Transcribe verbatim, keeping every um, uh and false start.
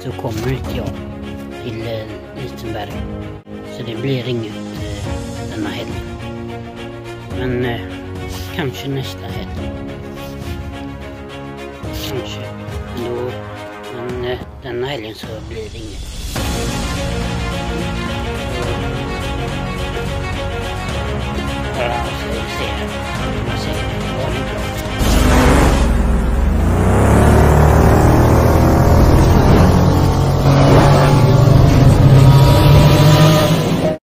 så kommer inte jag till eh, Lisenberg. Så det blir inget eh, denna helgen. Men eh, kanske nästa helg. Kanske. Men, då, men eh, denna helgen så blir det inget. Ja, så vi ser. Jag säger, det var det bra.